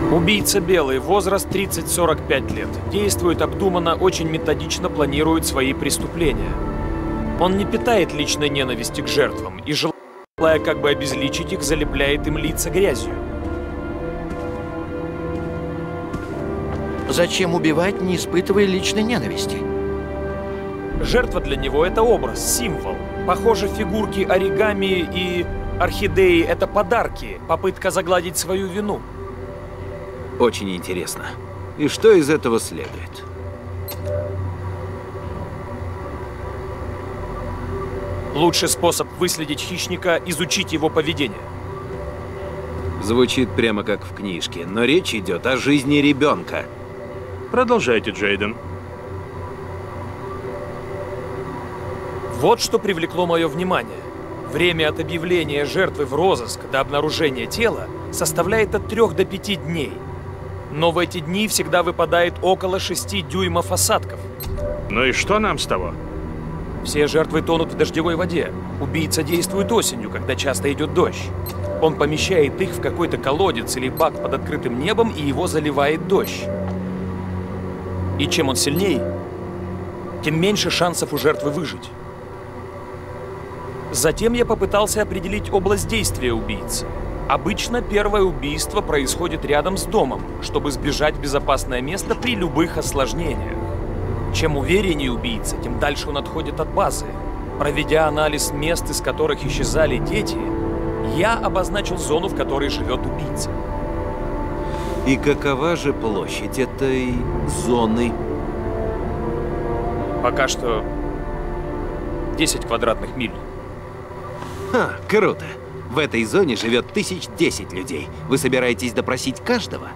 Убийца белый, возраст 30-45 лет. Действует обдуманно, очень методично планирует свои преступления. Он не питает личной ненависти к жертвам и, желая как бы обезличить их, залепляет им лица грязью. Зачем убивать, не испытывая личной ненависти? Жертва для него — это образ, символ. Похоже, фигурки оригами и орхидеи — это подарки, попытка загладить свою вину. Очень интересно. И что из этого следует? Лучший способ выследить хищника — изучить его поведение. Звучит прямо как в книжке, но речь идет о жизни ребенка. Продолжайте, Джейден. Вот что привлекло мое внимание. Время от объявления жертвы в розыск до обнаружения тела составляет от 3 до 5 дней. Но в эти дни всегда выпадает около 6 дюймов осадков. Ну и что нам с того? Все жертвы тонут в дождевой воде. Убийца действует осенью, когда часто идет дождь. Он помещает их в какой-то колодец или бак под открытым небом, и его заливает дождь. И чем он сильней, тем меньше шансов у жертвы выжить. Затем я попытался определить область действия убийцы. Обычно первое убийство происходит рядом с домом, чтобы сбежать в безопасное место при любых осложнениях. Чем увереннее убийца, тем дальше он отходит от базы. Проведя анализ мест, из которых исчезали дети, я обозначил зону, в которой живет убийца. И какова же площадь этой зоны? Пока что 10 квадратных миль. Ха, круто. В этой зоне живет 1010 людей. Вы собираетесь допросить каждого?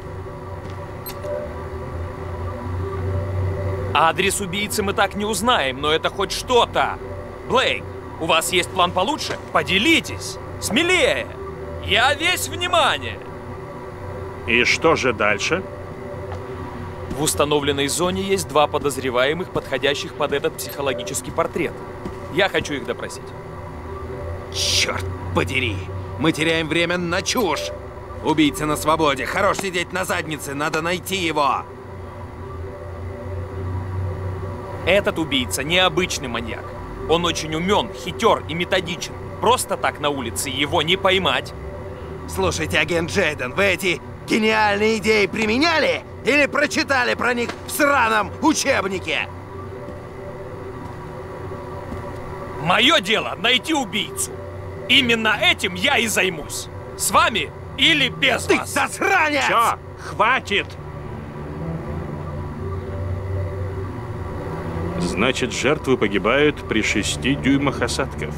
Адрес убийцы мы так не узнаем, но это хоть что-то. Блейк, у вас есть план получше? Поделитесь! Смелее! Я весь внимание! И что же дальше? В установленной зоне есть 2 подозреваемых, подходящих под этот психологический портрет. Я хочу их допросить. Черт подери! Мы теряем время на чушь! Убийца на свободе! Хорош сидеть на заднице! Надо найти его! Этот убийца необычный маньяк. Он очень умен, хитер и методичен. Просто так на улице его не поймать. Слушайте, агент Джейден, вы эти гениальные идеи применяли или прочитали про них в сраном учебнике? Мое дело найти убийцу. Именно этим я и займусь. С вами или без вас. Ты засранец! Все, хватит! Значит, жертвы погибают при 6 дюймах осадков.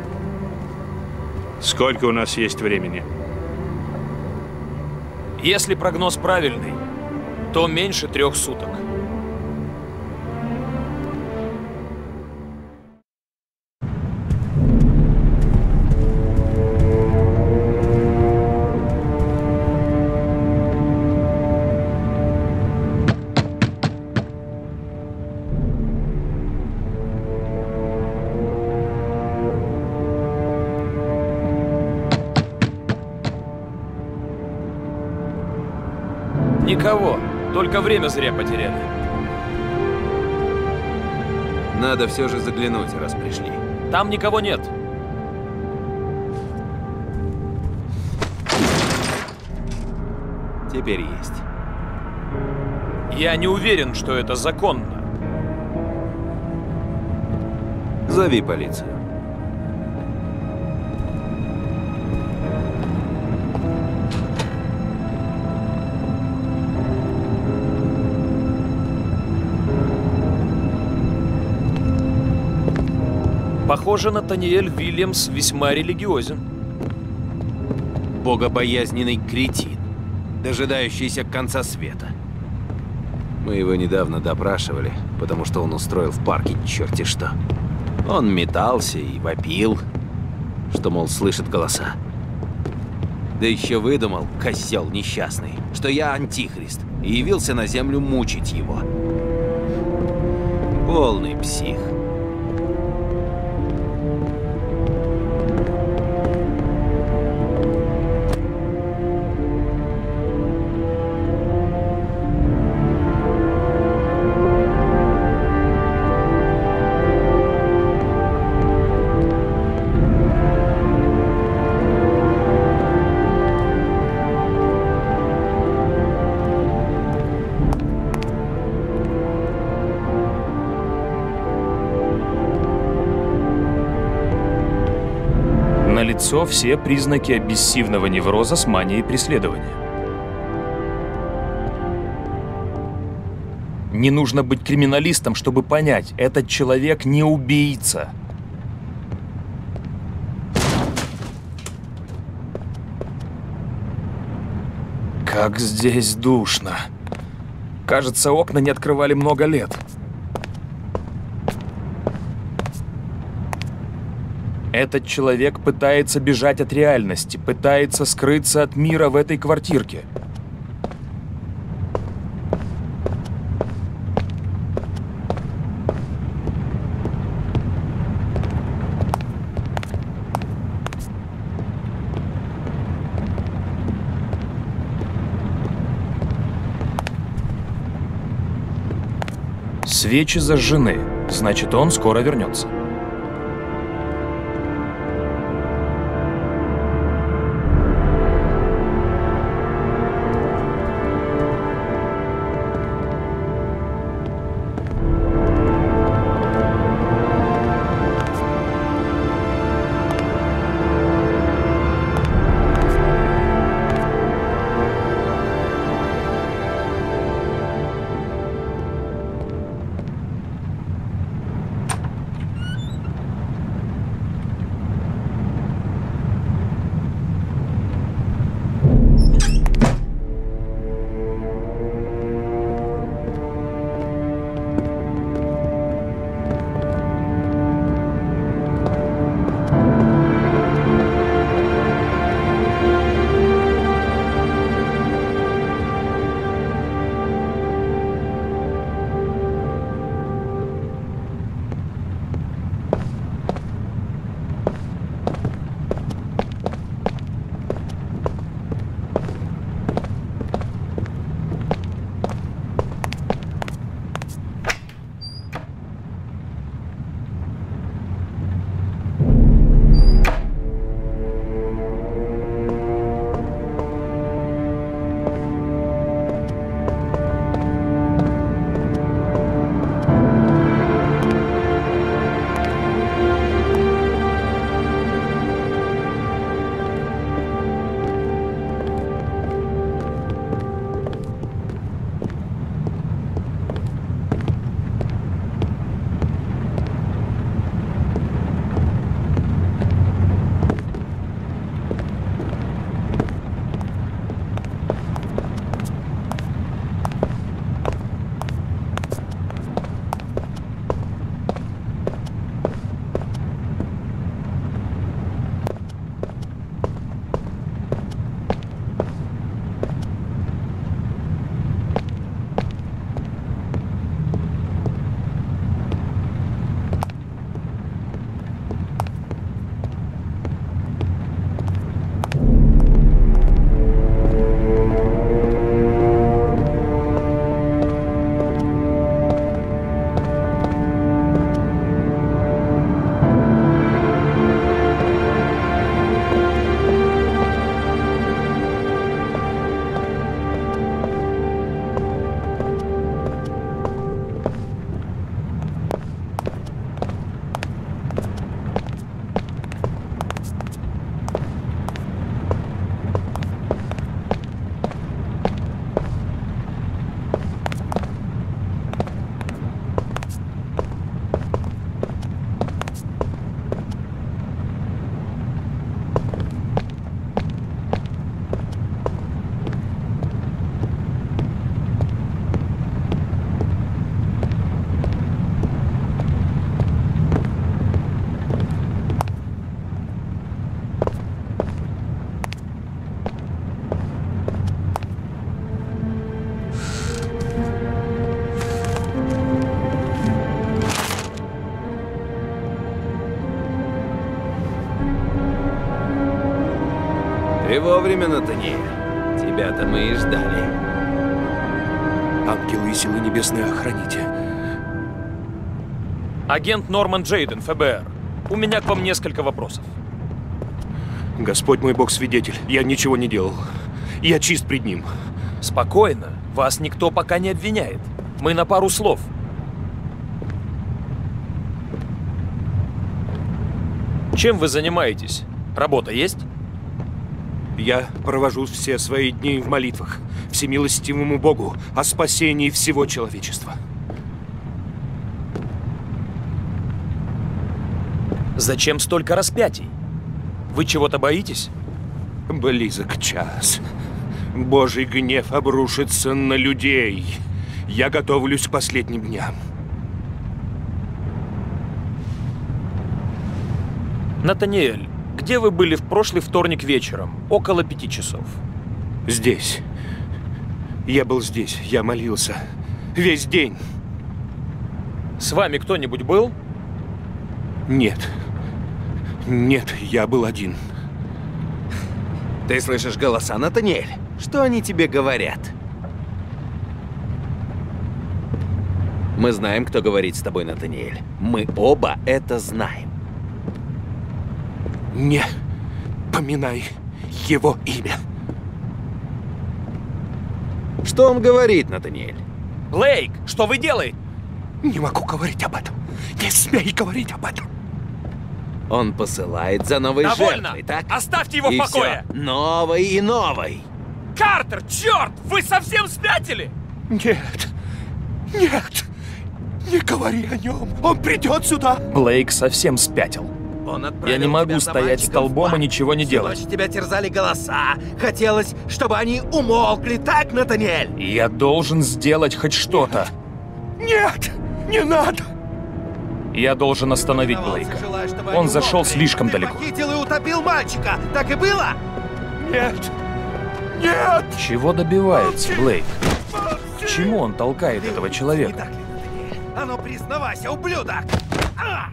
Сколько у нас есть времени? Если прогноз правильный, то меньше 3 суток. Никого, только время зря потеряли. Надо все же заглянуть, раз пришли. Там никого нет. Теперь есть. Я не уверен, что это законно. Зови полицию. Похоже, Натаниэль Уильямс весьма религиозен. Богобоязненный кретин, дожидающийся конца света. Мы его недавно допрашивали, потому что он устроил в парке черти что. Он метался и вопил, что, мол, слышит голоса. Да еще выдумал, козел несчастный, что я антихрист, и явился на землю мучить его. Полный псих. Налицо все признаки обессивного невроза с манией преследования. Не нужно быть криминалистом, чтобы понять, этот человек не убийца. Как здесь душно. Кажется, окна не открывали много лет. Этот человек пытается бежать от реальности, пытается скрыться от мира в этой квартирке. Свечи зажжены, значит, он скоро вернется. Ты вовремя, Натаниэль. Тебя-то мы и ждали. Ангелы и силы небесные, охраните. Агент Норман Джейден, ФБР. У меня к вам несколько вопросов. Господь мой Бог свидетель, я ничего не делал. Я чист пред ним. Спокойно. Вас никто пока не обвиняет. Мы на пару слов. Чем вы занимаетесь? Работа есть? Я провожу все свои дни в молитвах всемилостивому Богу о спасении всего человечества. Зачем столько распятий? Вы чего-то боитесь? Близок час. Божий гнев обрушится на людей. Я готовлюсь к последним дням. Натаниэль, где вы были в прошлый вторник вечером, около 5 часов? Здесь. Я был здесь, я молился. Весь день. С вами кто-нибудь был? Нет. Нет, я был один. Ты слышишь голоса, Натаниэль? Что они тебе говорят? Мы знаем, кто говорит с тобой, Натаниэль. Мы оба это знаем. Не поминай его имя. Что он говорит, Натаниэль? Блейк, что вы делаете? Не могу говорить об этом. Не смей говорить об этом. Он посылает за новой Довольно! жертвой, так? Оставьте его в И покое! всё. Новой и новой. Картер, черт! Вы совсем спятили? Нет. Нет. Не говори о нем. Он придет сюда. Блейк совсем спятил. Он отправил Я не могу тебя за стоять мальчиком столбом в и ничего не Всю делать. ночь тебя терзали голоса. Хотелось, чтобы они умолкли, так, Натаниэль? Я должен сделать хоть что-то. Нет. Не надо. Я должен остановить Блейка. Желая, чтобы Он они зашел умолкли. слишком Ты далеко. похитил и утопил мальчика. Так и было? Нет. Нет. Чего добивается Блейк? К чему он толкает этого Не человека? так ли, Натаниэль? А ну, признавайся, ублюдок! А!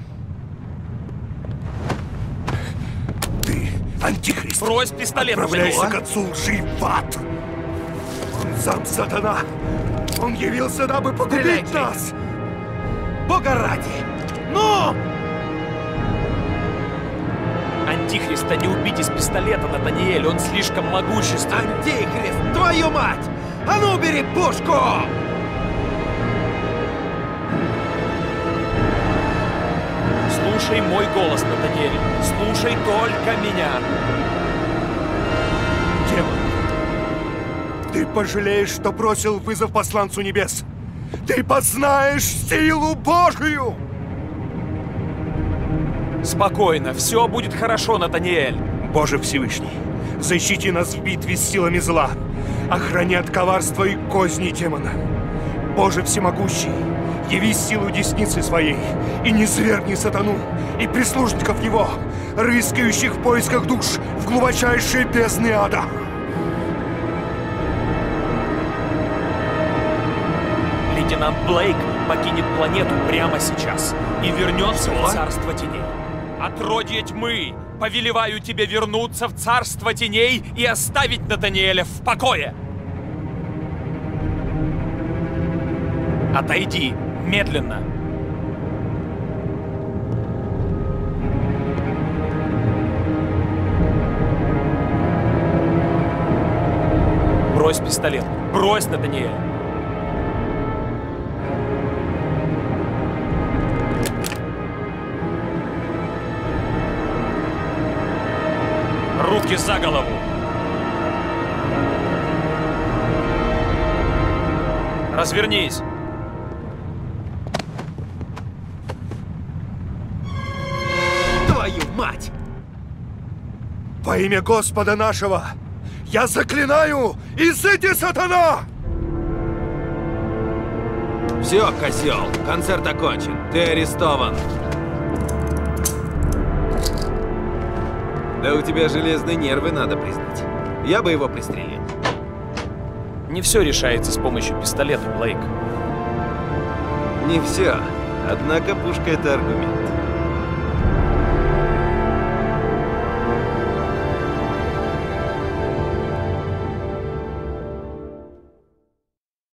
Ты антихрист. Брось пистолет! Отправляйся к отцу лжи в ад. Он сам сатана. Он явился, дабы Стреляй, погубить Джейк. нас. Бога ради! Ну! Антихриста не убить из пистолета, Натаниэль, он слишком могущественный. Антихрист, твою мать! А ну, бери пушку! Слушай мой голос, Натаниэль. Слушай только меня. Демон, ты пожалеешь, что бросил вызов посланцу небес. Ты познаешь силу Божию. Спокойно, все будет хорошо, Натаниэль. Боже Всевышний, защити нас в битве с силами зла. Охрани от коварства и козней демона. Боже Всемогущий, яви силу десницы своей и не свергни сатану и прислужников его, рыскающих в поисках душ в глубочайшие бездны ада. Лейтенант Блейк покинет планету прямо сейчас и вернется в Царство Теней. Отродье тьмы, повелеваю тебе вернуться в Царство Теней и оставить Натаниэля в покое. Отойди, медленно. Брось пистолет. Брось, Натаниэль. Руки за голову. Развернись. Твою мать! Во имя Господа нашего, я заклинаю, изыди, сатана! Все, козел, концерт окончен. Ты арестован. Да у тебя железные нервы, надо признать. Я бы его пристрелил. Не все решается с помощью пистолета, Блейк. Не все. Однако пушка — это аргумент.